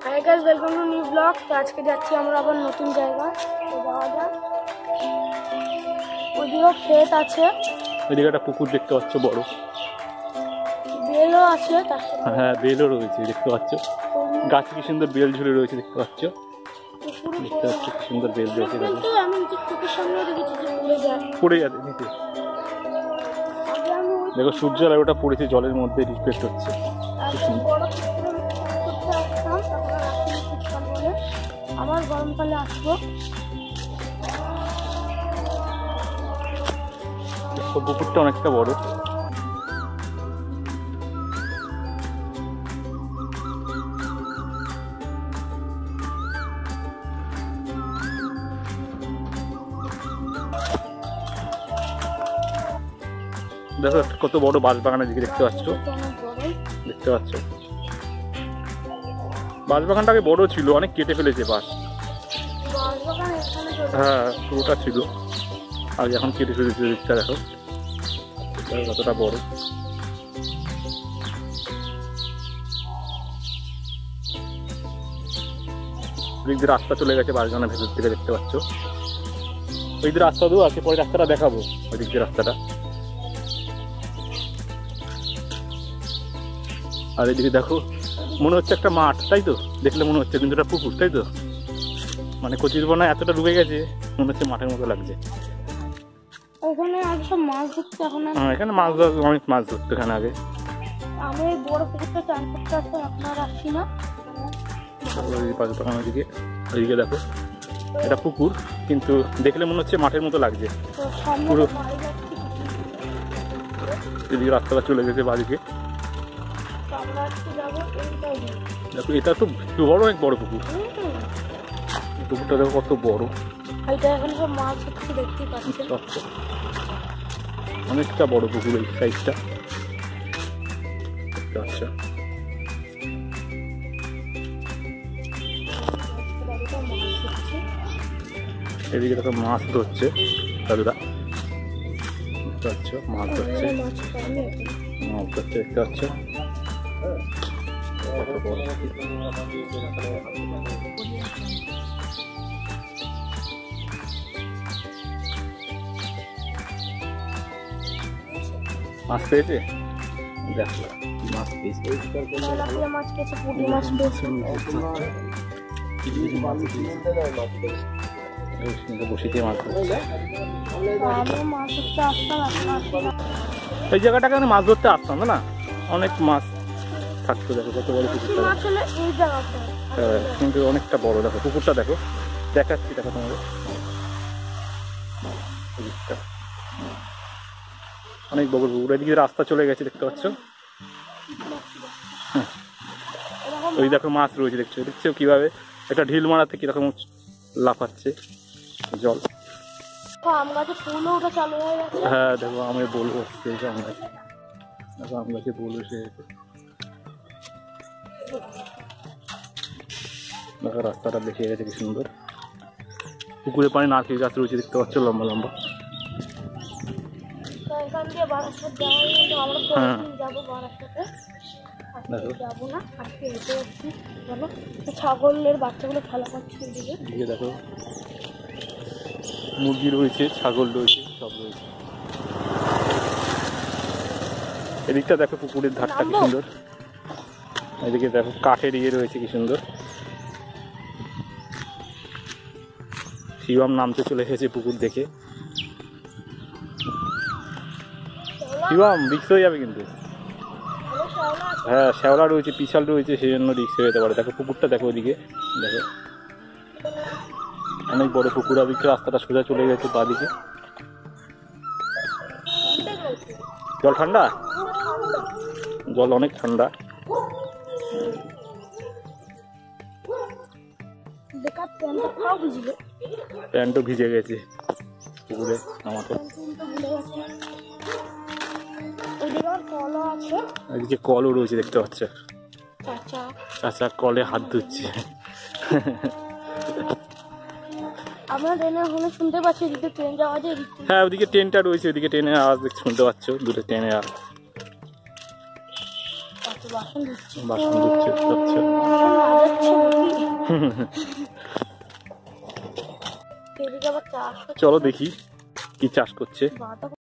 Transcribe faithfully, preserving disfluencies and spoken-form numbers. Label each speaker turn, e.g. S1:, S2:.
S1: Hi guys, welcome to new blog. तो आज के যাচ্ছি আমরা আবার নতুন জায়গা তো যাওয়া যাক। ওইদিকে ক্ষেত আছে,
S2: ওইদিকে একটা পুকুর দেখতে পাচ্ছ বড়,
S1: বেলও আছে,
S2: হ্যাঁ বেলও রয়েছে দেখতে পাচ্ছ। গাছ কি সুন্দর বেল ঝুলে রয়েছে দেখতে পাচ্ছ, দেখতে পাচ্ছ কি সুন্দর বেল রয়েছে।
S1: কিন্তু আমি যে চোখের সামনে দেখেছি যে পড়ে যায়
S2: পড়ে যাবে নিচে। দেখো সূর্যের আলোটা পড়েছে জলের মধ্যে, রিফ্লেক্ট হচ্ছে।
S1: আবার গরমকালে আসবো।
S2: পুকুরটা অনেকটা বড়। দেখো কত বড় বাঁশবাগানের দিকে দেখতে পাচ্ছ, দেখতে পাচ্ছ বাঁশবাগানটাকে বড় ছিল, অনেক কেটে ফেলেছে বাঁশ। হ্যাঁ পুরোটা ছিল, আর এখন কেটে ফেলেছে। দিকটা দেখো কতটা বড়। ওই দিকে রাস্তা চলে গেছে বাঁশবাগানের ভেতর থেকে, দেখতে পাচ্ছ। ওই দিকে রাস্তা দেওয়া আছে, পরে রাস্তাটা দেখাবো। ওই দিক দিয়ে রাস্তাটা, আর এদিকে দেখো মনে হচ্ছে একটা মাঠ, তাই তো? দেখলে মনে হচ্ছে, কিন্তু এটা পুকুর, তাই তো? মানে কচিরবনা এতটা ডুবে গেছে, মনে হচ্ছে মাঠের মতো লাগছে।
S1: ওখানে আগে সব মাছ ধরতে, এখন
S2: হ্যাঁ এখানে মাছ ধর, অনেক মাছ ধরতো এখানে আগে।
S1: আমি এই বড় পুকুরটা চান করতে আসতাম, এখন আর আসছি না।
S2: বাঁশবাগানের দিকে ওইদিকে দেখো এটা পুকুর, কিন্তু দেখলে মনে হচ্ছে মাঠের মতো লাগছে পুরো। এদিকে রাস্তাটা চলে গেছে বাদিকে। দেখো এটা তো বড়, অনেক বড় পুকুর। পুকুরটা দেখো কত বড়, অনেকটা বড় পুকুর এই সাইজটা। আচ্ছা এদিকে দেখো মাছ ধরছে দাদুরা, দেখতে পাচ্ছ মাছ ধরছে, মাছ ধরছে দেখতে পাচ্ছ। মাছ পেয়েছে, দেখো মাছ পেয়েছে,
S1: মাছ পেয়েছে, পুঁটি মাছ পেয়েছে।
S2: এই জায়গাটাকে আমি মাছ ধরতে আসতাম না, অনেক মাছ থাকতো। দেখো কত বড় পুকুরটা, কিন্তু অনেকটা বড়। দেখো পুকুরটা দেখো, দেখাচ্ছি দেখো তোমাদের। অনেক বড় পুকুর, এদিকে রাস্তা চলে গেছে দেখতে পাচ্ছ। ওই দেখো মাছ রয়েছে, দেখছো দেখছো কিভাবে একটা ঢিল মারাতে কিরকম লাফাচ্ছে জল। হ্যাঁ দেখো আমি বলবো, আম গাছ দেখো, আম গাছে বল এসে গেছে। দেখো রাস্তাটা দেখে গেছে কি সুন্দর। পুকুরের পানি নারকেল গাছ রয়েছে দেখতে পাচ্ছ, লম্বা লম্বা। হ্যাঁ
S1: ছাগলের বাচ্চাগুলো খেলা করছে এদিকে।
S2: দেখো মুরগি রয়েছে, ছাগল রয়েছে, সব রয়েছে। এদিকটা দেখো পুকুরের ধারটা কি সুন্দর। এদিকে দেখো কাঠের ইয়ে রয়েছে কি সুন্দর। শিবম নামতে চলে এসেছে পুকুর দেখে। শিবম রিক্স হয়ে যাবে কিন্তু। হ্যাঁ শ্যাওলা রয়েছে, পিছাল রয়েছে, সেই জন্য রিক্স হয়ে যেতে পারে। দেখো পুকুরটা দেখো, ওদিকে দেখো অনেক বড় পুকুর। ওদিকে রাস্তাটা সোজা চলে গেছে বাদিকে। জল ঠান্ডা, জল অনেক ঠান্ডা। প্যান্টও ভিজে গেছে পুকুরে আমাকে। এদিকে কলও রয়েছে দেখতে পাচ্ছ, চাচা কলে হাত ধুচ্ছে। হ্যাঁ ওদিকে ট্রেনটা রয়েছে, ওদিকে ট্রেনের আওয়াজ শুনতে পাচ্ছ, দুটো ট্রেনের আওয়াজ। বাসন দিচ্ছে।
S1: এদিকে আবার চাষ হচ্ছে।
S2: চলো দেখি কি চাষ করছে।
S1: বাঁধা